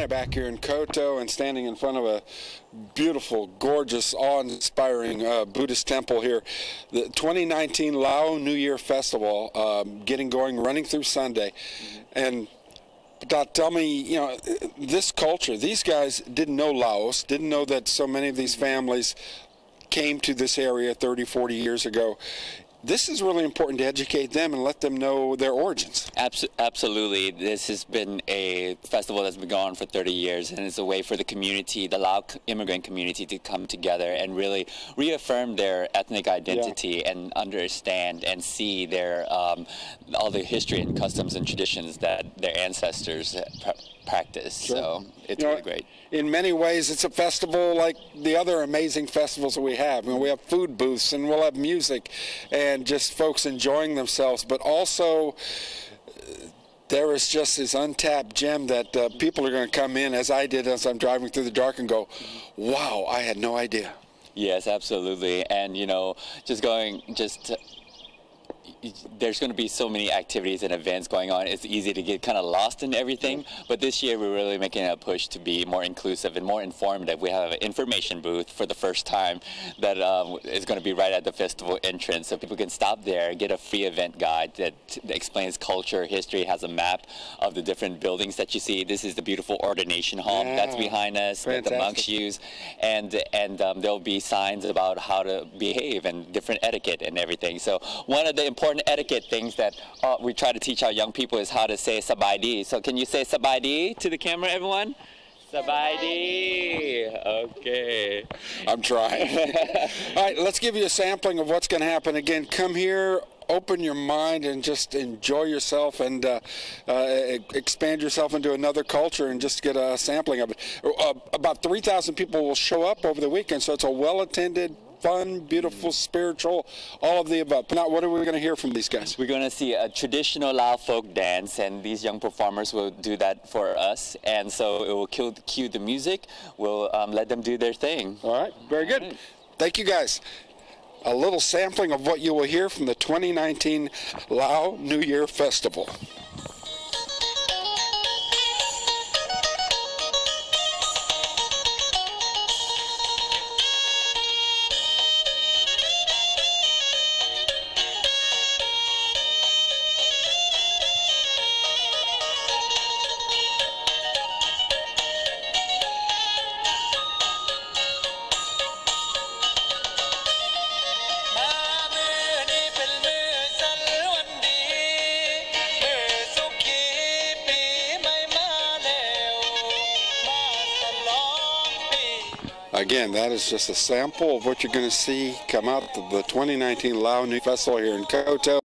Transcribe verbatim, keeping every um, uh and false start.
Acadiana back here in Coteau and standing in front of a beautiful, gorgeous, awe-inspiring uh, Buddhist temple here. The twenty nineteen Lao New Year Festival um, getting going, running through Sunday. Mm-hmm. And Dot, tell me, you know, this culture, these guys didn't know Laos, didn't know that so many of these families came to this area thirty, forty years ago. This is really important to educate them and let them know their origins. Absolutely. This has been a festival that's been going on for thirty years, and it's a way for the community, the Lao immigrant community, to come together and really reaffirm their ethnic identity, yeah, and understand and see their um, all the history and customs and traditions that their ancestors pr practice. Sure. So it's you know, really great. In many ways, it's a festival like the other amazing festivals that we have. I mean, we have food booths, and we'll have music, and just folks enjoying themselves, but also uh, there is just this untapped gem that uh, people are going to come in, as I did as I'm driving through the dark, and go, wow, I had no idea. Yes, absolutely. And you know, just going just uh, there's going to be so many activities and events going on. It's easy to get kind of lost in everything, but this year we're really making a push to be more inclusive and more informative. We have an information booth for the first time that um, is going to be right at the festival entrance, so people can stop there, get a free event guide that, that explains culture, history, has a map of the different buildings that you see. This is the beautiful ordination hall, yeah, that's behind us, fantastic, that the monks use, and and um, there'll be signs about how to behave and different etiquette and everything. So one of the important etiquette things that uh, we try to teach our young people is how to say sabaidi. So can you say sabaidi to the camera, everyone? Sabaidi. Okay. I'm trying. All right, let's give you a sampling of what's going to happen. Again, come here, open your mind, and just enjoy yourself, and uh, uh, expand yourself into another culture, and just get a sampling of it. Uh, about three thousand people will show up over the weekend, so it's a well-attended, fun, beautiful, spiritual, all of the above. Now, what are we going to hear from these guys? We're going to see a traditional Lao folk dance, and these young performers will do that for us. And so it will cue, cue the music. We'll um, let them do their thing. All right, very good. Right. Thank you, guys. A little sampling of what you will hear from the twenty nineteen Lao New Year Festival. Again, that is just a sample of what you're going to see come out of the twenty nineteen Lao New Festival here in Coteau.